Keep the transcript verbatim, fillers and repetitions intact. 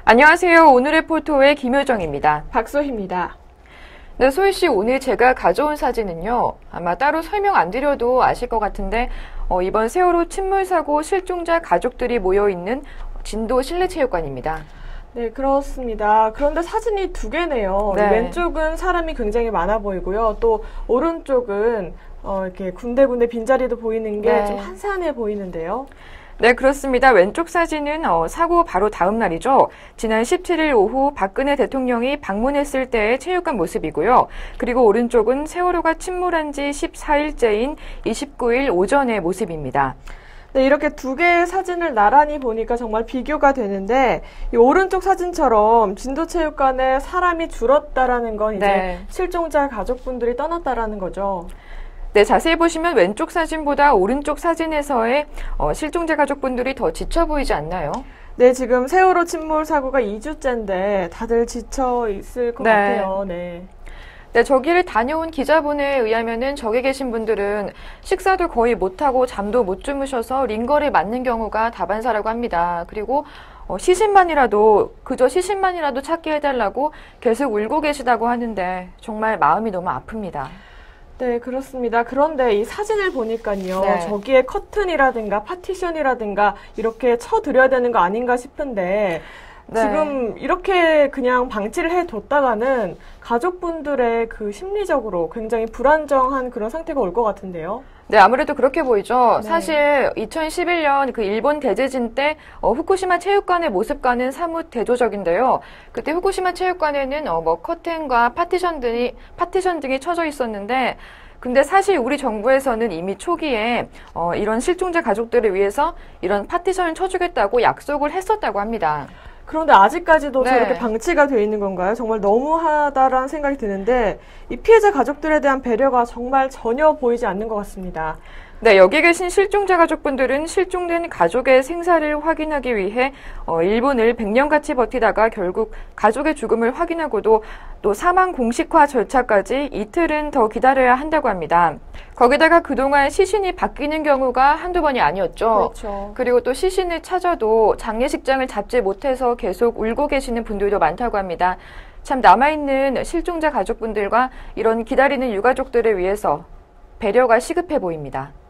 안녕하세요. 오늘의 포토의 김효정입니다. 박소희입니다. 네, 소희 씨, 오늘 제가 가져온 사진은요, 아마 따로 설명 안 드려도 아실 것 같은데, 어, 이번 세월호 침몰사고 실종자 가족들이 모여있는 진도 실내체육관입니다. 네, 그렇습니다. 그런데 사진이 두 개네요. 네. 왼쪽은 사람이 굉장히 많아 보이고요. 또 오른쪽은 어, 이렇게 군데군데 빈자리도 보이는 게 좀 네. 한산해 보이는데요. 네, 그렇습니다. 왼쪽 사진은 어, 사고 바로 다음 날이죠. 지난 십칠 일 오후 박근혜 대통령이 방문했을 때의 체육관 모습이고요. 그리고 오른쪽은 세월호가 침몰한 지 십사 일째인 이십구 일 오전의 모습입니다. 네, 이렇게 두 개의 사진을 나란히 보니까 정말 비교가 되는데, 이 오른쪽 사진처럼 진도체육관에 사람이 줄었다라는 건 이제 네. 실종자 가족분들이 떠났다라는 거죠. 네, 자세히 보시면 왼쪽 사진보다 오른쪽 사진에서의 어, 실종자 가족분들이 더 지쳐 보이지 않나요? 네, 지금 세월호 침몰 사고가 이 주째인데 다들 지쳐 있을 것 네. 같아요. 네. 네, 저기를 다녀온 기자분에 의하면은 저기 계신 분들은 식사도 거의 못하고 잠도 못 주무셔서 링거를 맞는 경우가 다반사라고 합니다. 그리고 어, 시신만이라도, 그저 시신만이라도 찾게 해달라고 계속 울고 계시다고 하는데 정말 마음이 너무 아픕니다. 네, 그렇습니다. 그런데 이 사진을 보니까요, 네. 저기에 커튼이라든가 파티션이라든가 이렇게 쳐드려야 되는 거 아닌가 싶은데, 네. 지금 이렇게 그냥 방치를 해뒀다가는 가족분들의 그 심리적으로 굉장히 불안정한 그런 상태가 올 것 같은데요. 네, 아무래도 그렇게 보이죠. 네. 사실 이천십일 년 그 일본 대지진 때 어, 후쿠시마 체육관의 모습과는 사뭇 대조적인데요. 그때 후쿠시마 체육관에는 어, 뭐 커튼과 파티션 등이 파티션 등이 쳐져 있었는데, 근데 사실 우리 정부에서는 이미 초기에 어, 이런 실종자 가족들을 위해서 이런 파티션을 쳐주겠다고 약속을 했었다고 합니다. 그런데 아직까지도 네. 저렇게 방치가 되어 있는 건가요? 정말 너무하다라는 생각이 드는데, 이 피해자 가족들에 대한 배려가 정말 전혀 보이지 않는 것 같습니다. 네, 여기 계신 실종자 가족분들은 실종된 가족의 생사를 확인하기 위해 어, 일본을 백 년같이 버티다가 결국 가족의 죽음을 확인하고도 또 사망 공식화 절차까지 이틀은 더 기다려야 한다고 합니다. 거기다가 그동안 시신이 바뀌는 경우가 한두 번이 아니었죠. 그렇죠. 그리고 또 시신을 찾아도 장례식장을 잡지 못해서 계속 울고 계시는 분들도 많다고 합니다. 참 남아있는 실종자 가족분들과 이런 기다리는 유가족들을 위해서 배려가 시급해 보입니다.